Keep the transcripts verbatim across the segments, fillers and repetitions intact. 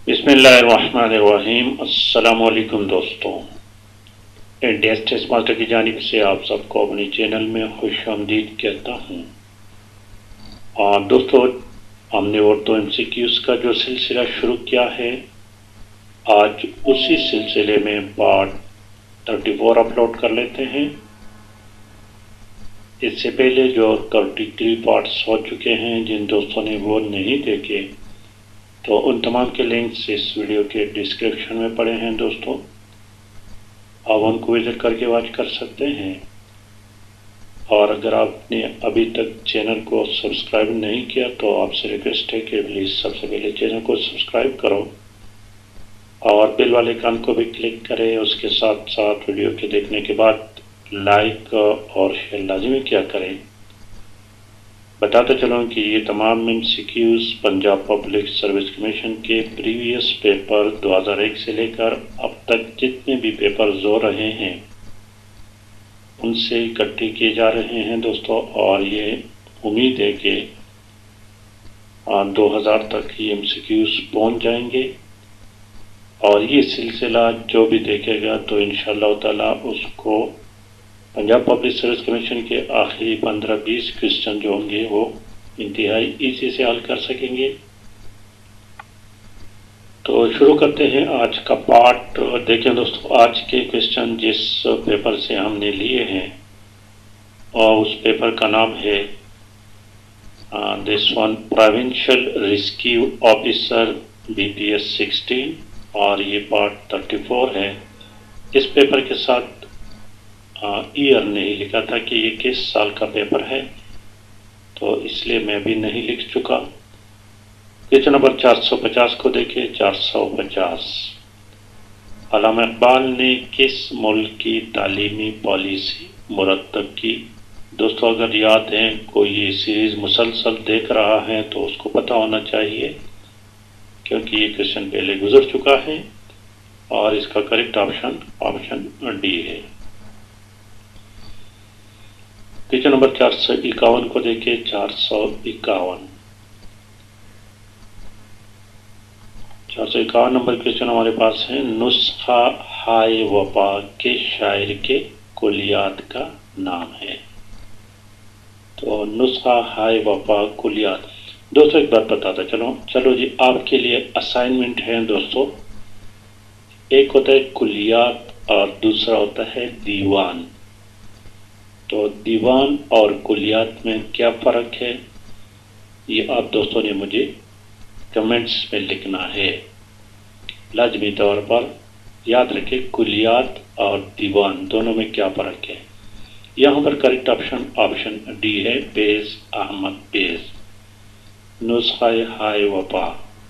بسم اللہ الرحمن الرحیم۔ السلام علیکم دوستوں، انڈیا ٹیسٹ ماسٹر کی جانب سے آپ سب کو اپنے چینل میں خوش آمدید کہتا ہوں۔ اور دوستوں، ہم نے اردو ایم سی کیوز کا جو سلسلہ شروع کیا ہے، آج اسی سلسلے میں پارٹ تھرٹی فور اپلوڈ کر لیتے ہیں۔ اس سے پہلے جو تھرٹی تھری پارٹس ہو چکے ہیں، جن دوستوں نے وہ نہیں دیکھے تو ان تمام کے لنکس اس ویڈیو کے ڈسکرپشن میں پڑے ہیں دوستوں، آپ ان کو وزٹ کر کے واچ کر سکتے ہیں۔ اور اگر آپ نے ابھی تک چینل کو سبسکرائب نہیں کیا تو آپ سے ریکویسٹ ہے کہ پلیز سب سے پہلے چینل کو سبسکرائب کرو اور بیل والے کان کو بھی کلک کریں۔ اس کے ساتھ ساتھ ویڈیو کے دیکھنے کے بعد لائک اور شیئر لازمی کیا کریں۔ بتاتا چلوں کہ یہ تمام M C Qs Punjab public service commission کے پریویس پیپر دو ہزار ایک سے لے کر اب تک جتنے بھی پیپرز ہو رہے ہیں ان سے اکٹھے کیے جا رہے ہیں دوستوں، اور یہ امید ہے کہ دو ہزار تک یہ ایم سی کیوز پہنچ جائیں گے، اور یہ سلسلہ جو بھی دیکھے گا تو انشاءاللہ تعالی اس کو پنجاب پبلک سروس کمیشن کے آخری پندرہ بیس کوسچن جو ہوں گے وہ انتہائی ایزی سے حل کر سکیں گے۔ تو شروع کرتے ہیں آج کا پارٹ۔ دیکھیں دوستو، آج کے کوسچن جس پیپر سے ہم نے لیے ہیں اور اس پیپر کا نام ہے this one provincial rescue officer B P S sixteen, اور یہ پارٹ تھرٹی فور ہے۔ اس پیپر کے ساتھ ایئر نہیں لکھا تھا کہ یہ کس سال کا پیپر ہے، تو اس لیے میں بھی نہیں لکھ چکا۔ کوسچن نمبر چار سو پچاس کو دیکھیں۔ چار سو پچاس، علامہ اقبال نے کس ملک کی تعلیمی پالیسی مرتب کی؟ دوستو اگر یاد ہے، کوئی یہ سیریز مسلسل دیکھ رہا ہے تو اس کو پتہ ہونا چاہیے، کیونکہ یہ کوسچن پہلے گزر چکا ہے، اور اس کا کریکٹ آپشن آپشن ڈی ہے۔ کوسچن نمبر چار سو اکاون کو دیکھیں۔ چار سو اکاون چار سو اکاون نمبر کوسچن ہمارے پاس ہے، نسخہ ہائے وفا کے شاعر کے کلیات کا نام ہے۔ تو نسخہ ہائے وفا کلیات، دوستو ایک بات بتاتا چلو چلو جی آپ کے لیے اسائنمنٹ ہے دوستو۔ ایک ہوتا ہے کلیات اور دوسرا ہوتا ہے دیوان۔ تو دیوان اور کلیات میں کیا فرق ہے، یہ آپ دوستوں نے مجھے کمنٹس میں لکھنا ہے۔ لازمی طور پر یاد رکھیں کلیات اور دیوان دونوں میں کیا فرق ہے۔ یہاں پر کریکٹ آپشن آپشن ڈی ہے، بیز احمد بیز، نسخہ ہائے وفا۔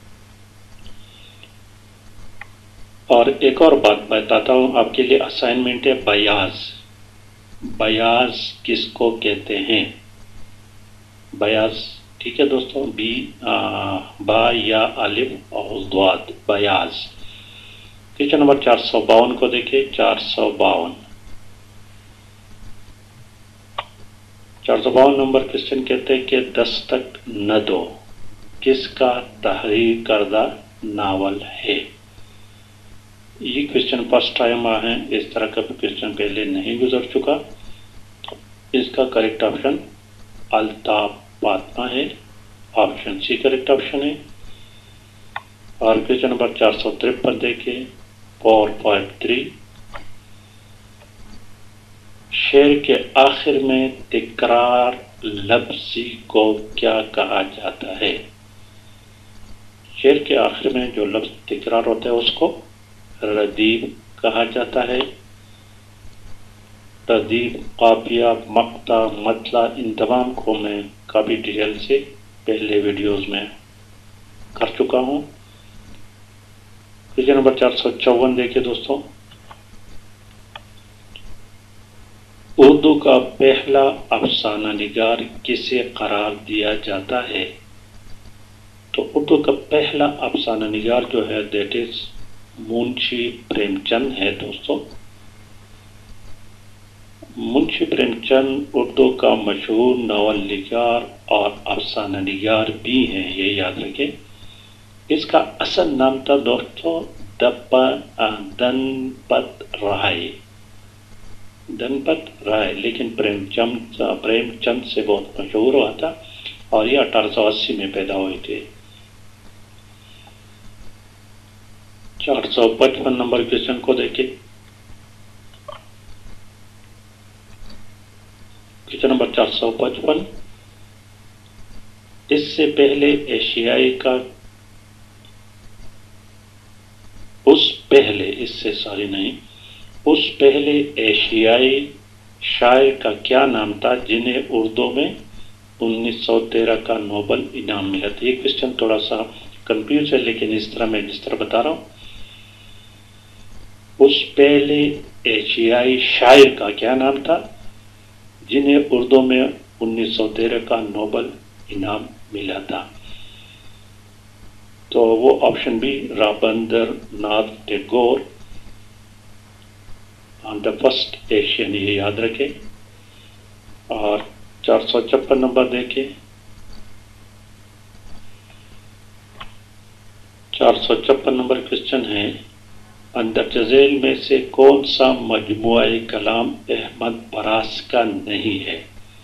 اور ایک اور بات بتاتا ہوں آپ کے لیے، اسائنمنٹ ہے بیاض۔ بیاض کس کو کہتے ہیں؟ بیاض، ٹھیک ہے دوستوں، بی با یا الف اور ضاد، بیاض۔ کوسچن نمبر چار سو باون کو دیکھیں۔ چار سو باون چار سو باون نمبر کوسچن کہتے ہیں کہ دستک نہ دو کس کا تحریر کردہ ناول ہے؟ یہ کوسچن فرسٹ ٹائم آ ہے، اس طرح کا کوسچن پہلے نہیں گزر چکا، تو اس کا کریکٹ آپشن الطاف فاطمہ ہے، آپشن سی کریکٹ آپشن ہے۔ اور کوسچن نمبر چار سو ترپن دیکھیں۔ فور فائیو تھری، شعر کے آخر میں تکرار لفظی کو کیا کہا جاتا ہے؟ شعر کے آخر میں جو لفظ تکرار ہوتا ہے اس کو ردیف کہا جاتا ہے۔ ردیف، قافیہ، مقطع، مطلع، ان تمام کو میں کافی ڈیٹیل سے پہلے ویڈیوز میں کر چکا ہوں۔ کوسچن نمبر چار سو چون دیکھیں دوستوں۔ اردو کا پہلا افسانہ نگار کسے قرار دیا جاتا ہے؟ تو اردو کا پہلا افسانہ نگار جو ہے دیٹ از منشی پریم چند ہے دوستو۔ منشی پریم چند اردو کا مشہور ناول نگار اور افسانہ نگار بھی ہیں، یہ یاد رکھیں۔ اس کا اصل نام تھا دوستوں دن پت رائے، دن پت رائے، لیکن پریم چند پریم چند سے بہت مشہور ہوا تھا اور یہ اٹھارہ سو اسی میں پیدا ہوئے تھے۔ چار سو پچپن نمبر کوشچن کو دیکھیں۔ کوشچن نمبر چار سو پچپن، اس سے پہلے ایشیائی کا اس پہلے اس سے ساری نہیں اس پہلے ایشیائی شاعر کا کیا نام تھا جنہیں اردو میں انیس سو تیرہ کا نوبل انعام ملا تھا؟ یہ کوشچن تھوڑا سا کنفیوز ہے، لیکن اس طرح میں جس طرح بتا رہا ہوں، اس پہلے ایشیائی شاعر کا کیا نام تھا جنہیں اردو میں انیس سو تیرہ کا نوبل انعام ملا تھا؟ تو وہ آپشن بھی Rabindranath Tagore, the first Asian, یہ یاد رکھیں۔ اور چار سو چھپن نمبر دیکھیں۔ چار سو چھپن نمبر کوشچن ہے، اندرجہ ذیل میں سے کون سا مجموعہ کلام احمد پراس کا نہیں ہے؟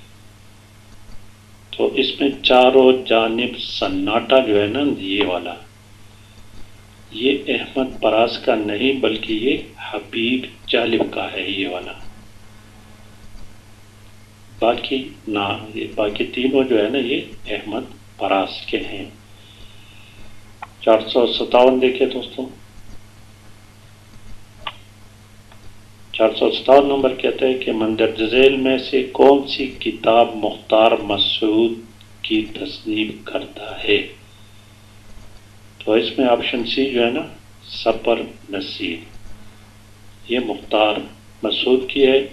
تو اس میں چاروں جانب سناٹا جو ہے نا، یہ والا، یہ احمد پراس کا نہیں بلکہ یہ حبیب جالب کا ہے، یہ والا۔ باقی نہ یہ باقی تینوں جو ہے نا یہ احمد پراس کے ہیں۔ چار سو ستاون دیکھیں دوستوں۔ چار سو ستاون نمبر کہتا ہے کہ مندرجہ ذیل میں سے کون سی کتاب مختار مسعود کی تصنیف کرتا ہے؟ تو اس میں آپشن سی جو ہے نا سفر نصیب، یہ مختار مسعود کی ہے۔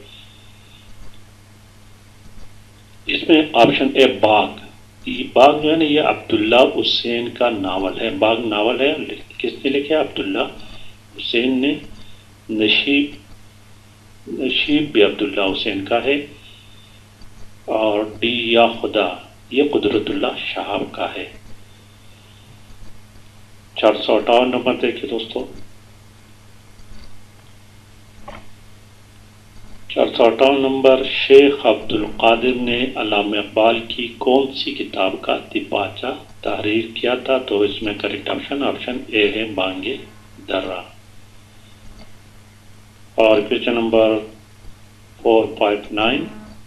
اس میں آپشن اے باغ، یہ باغ جو ہے نا یہ عبداللہ حسین کا ناول ہے، باغ ناول ہے، کس نے لکھا؟ عبداللہ حسین نے۔ نشیب نشیب بھی عبداللہ حسین کا ہے۔ اور ڈی یا خدا یہ قدرت اللہ شہاب کا ہے۔ چار سو اٹھاون نمبر دیکھیں دوستوں۔ چار سو اٹھاون نمبر، شیخ عبد القادر نے علامہ اقبال کی کون سی کتاب کا دیباچہ تحریر کیا تھا؟ تو اس میں کریکٹ آپشن آپشن اے ہے بانگ درہ۔ اور question number four five nine,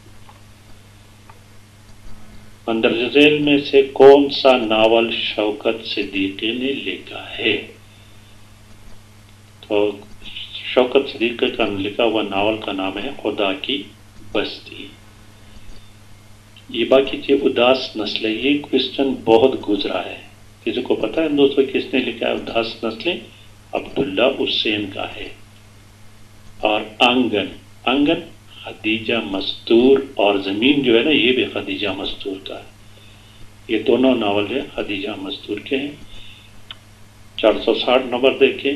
مندرجہ ذیل میں سے کون سا ناول شوکت صدیقی نے لکھا ہے؟ تو شوکت صدیقی کا لکھا ہوا ناول کا نام ہے خدا کی بستی۔ یہ باقی چیز اداس نسلیں، یہ کوشچن بہت گزرا ہے، کسی کو پتہ ہے دوستوں کس نے لکھا ہے اداس نسلیں؟ عبداللہ حسین کا ہے۔ اور آنگن آنگن خدیجہ مستور، اور زمین جو ہے نا یہ بھی خدیجہ مستور کا ہے۔ یہ دونوں ناول ہے خدیجہ مستور کے ہیں۔ چار سو ساٹھ نمبر دیکھیں۔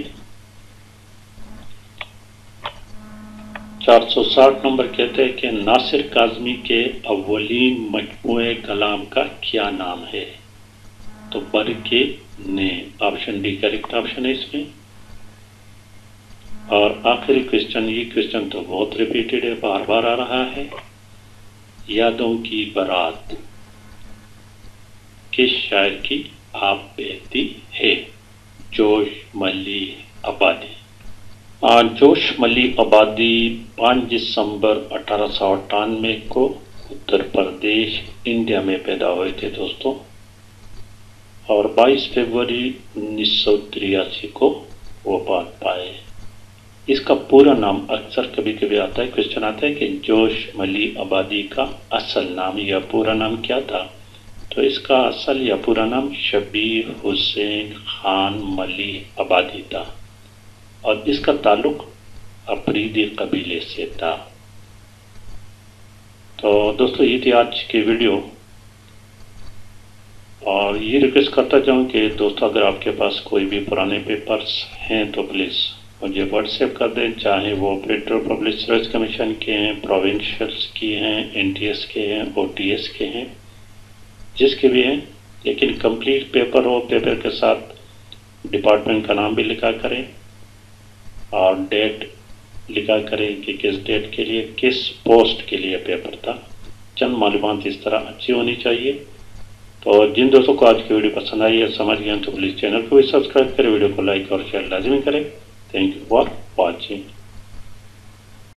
چار سو ساٹھ نمبر کہتے ہیں کہ ناصر کاظمی کے اولین مجموعہ کلام کا کیا نام ہے؟ تو برق name, option D correct option ہے اس میں۔ اور آخری کوشچن، یہ کوشچن تو بہت ریپیٹڈ ہے، بار بار آ رہا ہے، یادوں کی برات کس شاعر کی آپ بہتی ہے؟ جوش ملی آبادی۔ جوش ملی آبادی پانچ دسمبر اٹھارہ سو اٹھانوے کو اتر پردیش انڈیا میں پیدا ہوئے تھے دوستوں، اور بائیس فروری انیس سو تریاسی کو وفات پائے۔ اس کا پورا نام اکثر کبھی کبھی آتا ہے، کوشچن آتا ہے کہ جوش ملی آبادی کا اصل نام یا پورا نام کیا تھا؟ تو اس کا اصل یا پورا نام شبیر حسین خان ملی آبادی تھا، اور اس کا تعلق افریدی قبیلے سے تھا۔ تو دوستو یہ تھی آج کی ویڈیو، اور یہ ریکویسٹ کرتا چاہوں کہ دوستو اگر آپ کے پاس کوئی بھی پرانے پیپرز ہیں تو پلیز مجھے واٹس ایپ کر دیں، چاہے وہ فیڈرل پبلک سروس کمیشن کے ہیں، پروونشلس کی ہیں، این ٹی ایس کے ہیں، او ٹی ایس کے ہیں، جس کے بھی ہیں، لیکن کمپلیٹ پیپر ہو، پیپر کے ساتھ डिपार्टमेंट का नाम भी लिखा करें और डेट लिखा करें कि किस डेट के लिए, किस पोस्ट के लिए पेपर था। चंद मालूमात इस तरह अच्छी होनी चाहिए। तो जिन दोस्तों को आज की वीडियो पसंद आई है, समझ गए तो प्लीज़ चैनल को भी सब्सक्राइब करें, वीडियो को लाइक और शेयर लाजमी करें। Thank you for watching.